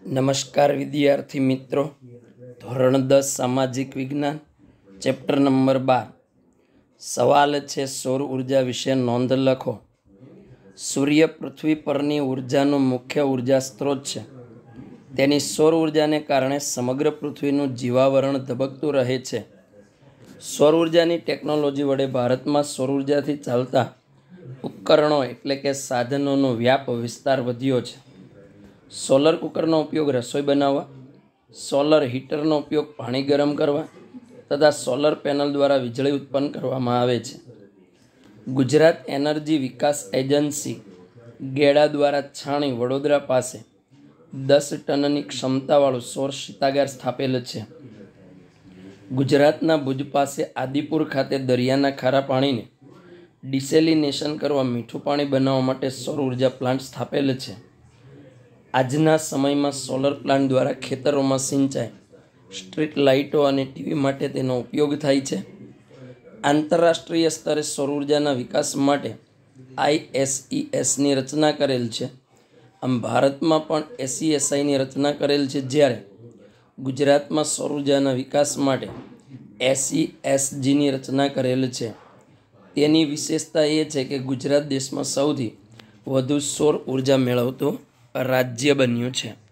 નમસ્કાર વિદ્યાર્થી મિત્રો, ધોરણ 10 સામાજિક વિજ્ઞાન ચેપ્ટર નંબર 12 સવાલ છે સૌર ઉર્જા વિશે નોંધ લખો। સૂર્ય પૃથ્વી પરની ઉર્જાનો મુખ્ય ઉર્જા સ્ત્રોત છે। તેની સૌર ઉર્જાને કારણે સમગ્ર પૃથ્વીનું જીવાવરણ ધબકતું રહે છે। સૌર ઉર્જાની ટેકનોલોજી વડે ભારતમાં સૌર ઉર્જાથી ચાલતા ઉપકરણો એટલે કે સાધનોનો વ્યાપ વિસ્તાર વધ્યો છે। સોલર કુકરનો ઉપયોગ રસોઈ બનાવવા, સોલર હીટરનો ઉપયોગ પાણી ગરમ કરવા તથા સોલર પેનલ દ્વારા વીજળી ઉત્પન્ન કરવામાં આવે છે। ગુજરાત એનર્જી વિકાસ એજન્સી ગેડા દ્વારા છાણી વડોદરા પાસે 10 ટનની ક્ષમતાવાળું સૌર શીતાગાર સ્થાપેલ છે। ગુજરાતના ભુજ પાસે આદિપુર ખાતે દરિયાના ખારા પાણીને ડિસેલિનેશન કરવા મીઠું પાણી બનાવવા માટે સૌર ઉર્જા પ્લાન્ટ સ્થાપેલ છે। આજના સમયમાં સોલર પ્લાન્ટ દ્વારા ખેતરોમાં સિંચાઈ, સ્ટ્રીટ લાઇટો અને ટીવી માટે તેનો ઉપયોગ થાય છે। આંતરરાષ્ટ્રીય સ્તરે સૌર ઉર્જાના વિકાસ માટે ISESની રચના કરેલ છે। આમ ભારતમાં પણ SESIની રચના કરેલ છે, જ્યારે ગુજરાતમાં સૌર ઉર્જાના વિકાસ માટે SESGની રચના કરેલ છે। તેની વિશેષતા એ છે કે ગુજરાત દેશમાં સૌથી વધુ સૌર ઉર્જા મેળવતું રાજ્ય બન્યું છે।